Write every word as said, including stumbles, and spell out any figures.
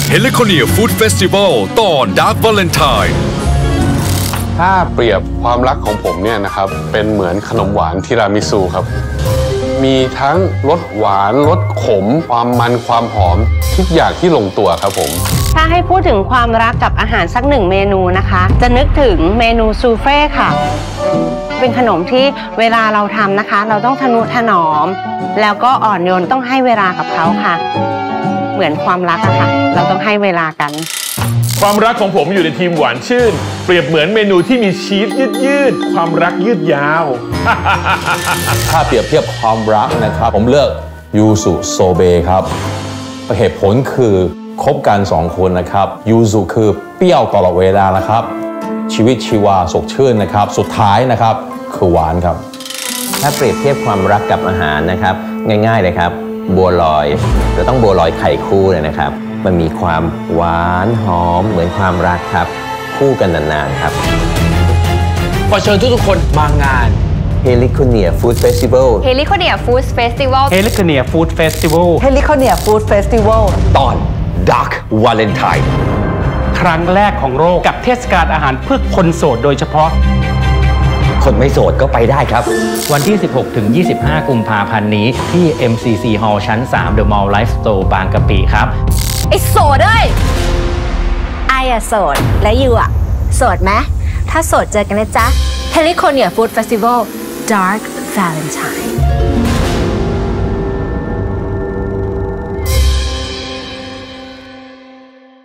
Heliconia Food Festival ตอน Dark Valentine ถ้าเปรียบความรักของผมเนี่ยนะครับเป็นเหมือนขนมหวานทีรามิสุครับมีทั้งรสหวานรสขมความมันความหอมทุกอย่างที่ลงตัวครับผมถ้าให้พูดถึงความรักกับอาหารสักหนึ่งเมนูนะคะจะนึกถึงเมนูซูเฟ่ค่ะเป็นขนมที่เวลาเราทำนะคะเราต้องทนุถนอมแล้วก็อ่อนโยนต้องให้เวลากับเขาค่ะเหมือนความรักอะค่ะเราต้องให้เวลากันความรักของผมอยู่ในทีมหวานชื่นเปรียบเหมือนเมนูที่มีชีสยืดๆความรักยืดยาวถ้าเปรียบเทียบความรักนะครับผมเลือกยูสุโซเบครับเหตุผลคือคบกันสองคนนะครับยูสุคือเปรี้ยวตลอดเวลานะครับชีวิตชีวาสดชื่นนะครับสุดท้ายนะครับคือหวานครับถ้าเปรียบเทียบความรักกับอาหารนะครับง่ายๆเลยครับบัวลอยเราต้องบัวลอยไข่คู่เลยนะครับมันมีความหวานหอมเหมือนความรักครับคู่กันนานๆครับขอเชิญทุกๆคนมางาน Heliconia Food Festival Heliconia Food Festival Heliconia Food Festival Heliconia Food Festival ตอน Dark Valentine ครั้งแรกของโลกกับเทศกาลอาหารเพื่อคนโสดโดยเฉพาะคนไม่โสดก็ไปได้ครับวันที่ สิบหกถึงยี่สิบห้า กุมภาพันธ์นี้ที่ เอ็ม ซี ซี Hall ชั้น สาม The Mall Life Store บางกะปิครับไอ้โสดเอ้ยไอ้อะโสดและยูอะโสดไหมถ้าโสดเจอกันนะจ๊ะ Heliconia Food Festival Dark Valentine